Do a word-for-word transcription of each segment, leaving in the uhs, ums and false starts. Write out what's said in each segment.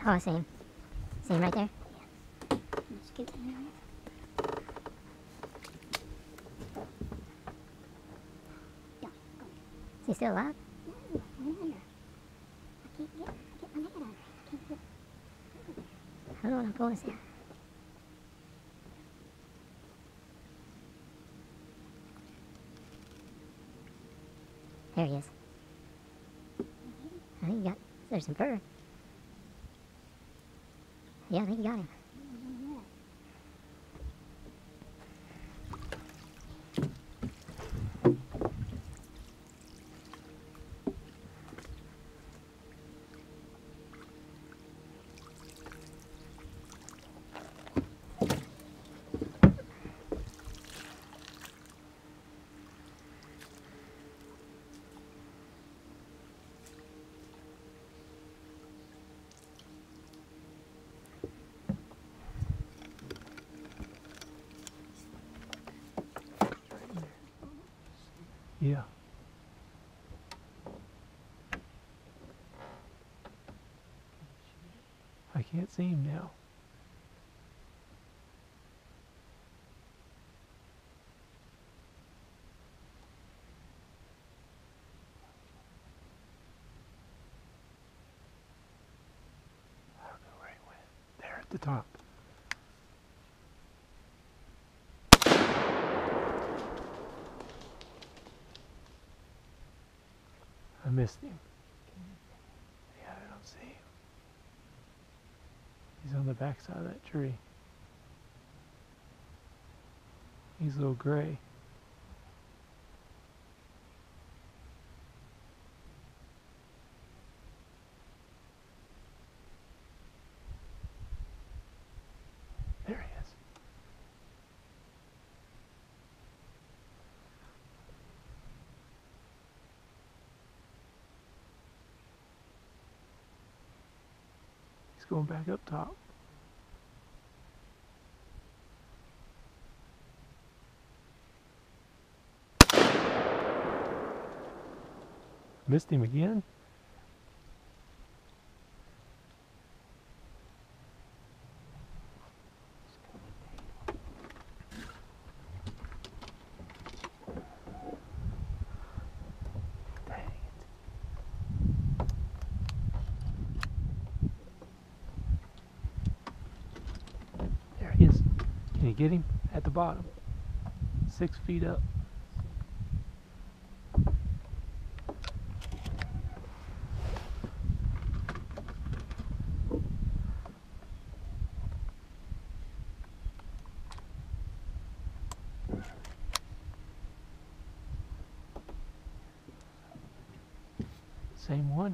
Oh, I see him. See him right there? Yeah. Just keep it there. Don't go. Is he still alive? No, I'm under. I can't get, get my head under. I can't get. I don't know what I'm pulling this in. There he is. I think you got, there's some fur. Yeah, I think you got him. Yeah. I can't see him now. I don't know where he went. There at the top. I missed him. Yeah, I don't see him. He's on the back side of that tree. He's a little gray. There he is. He's going back up top. Missed him again? Dang it. There he is. Can you get him? At the bottom. Six feet up. Same one.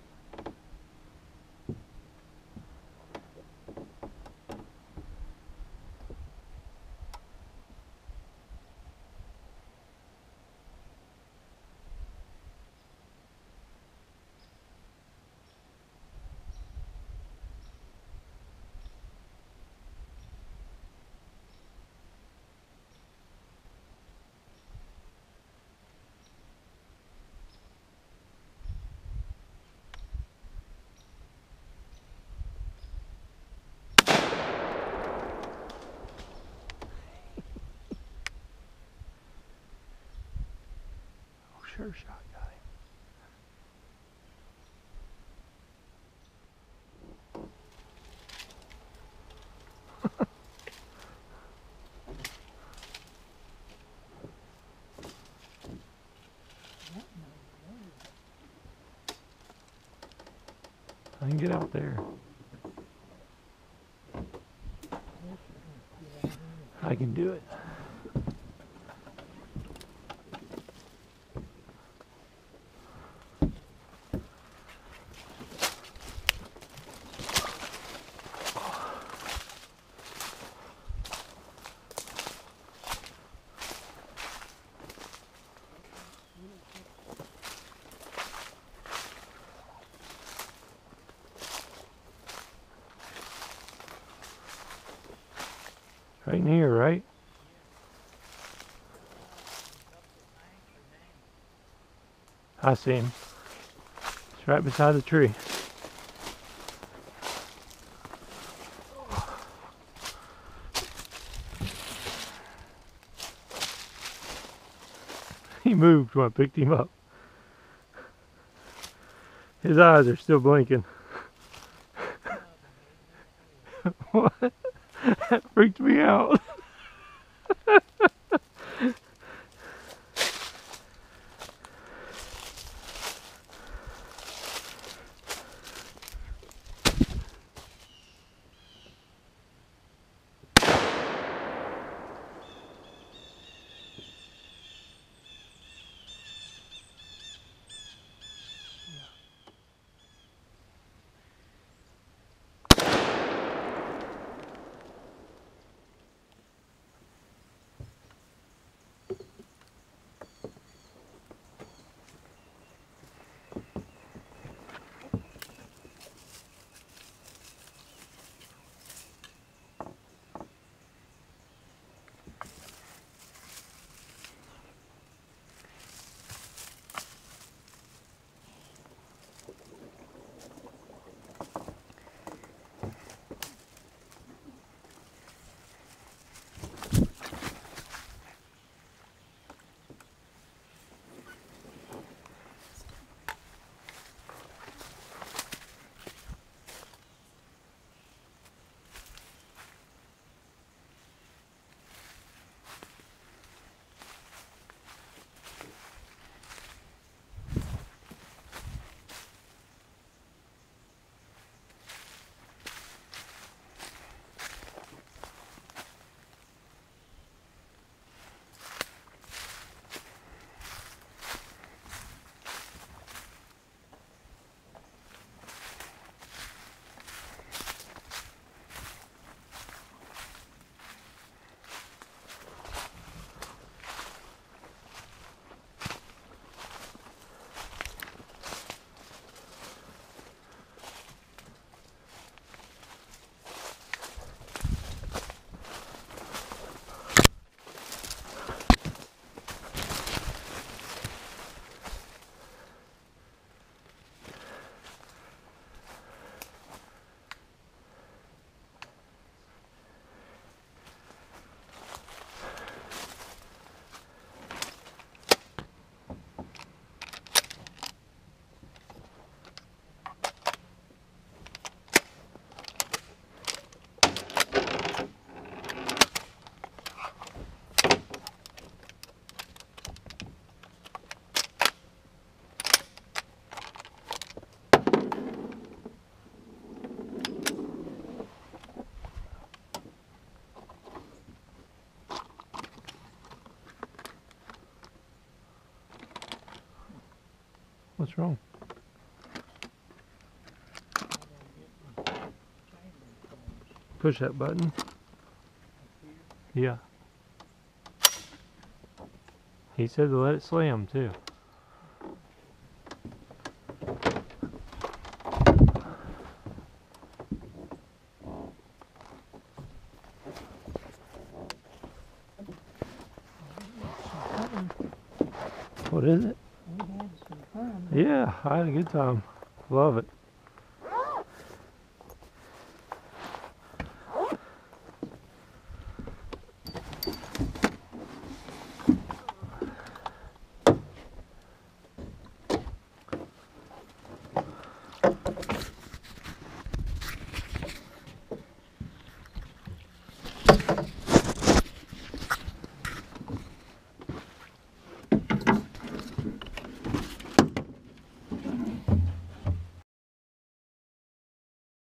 Sure shot got him. I can get out there. I can do it. Right in here, right? I see him. It's right beside the tree. moved when I picked him up. His eyes are still blinking. What? That freaked me out. What's wrong? Push that button. Yeah. He said to let it slam too. What is it? We had some fun. Yeah, I had a good time. Love it.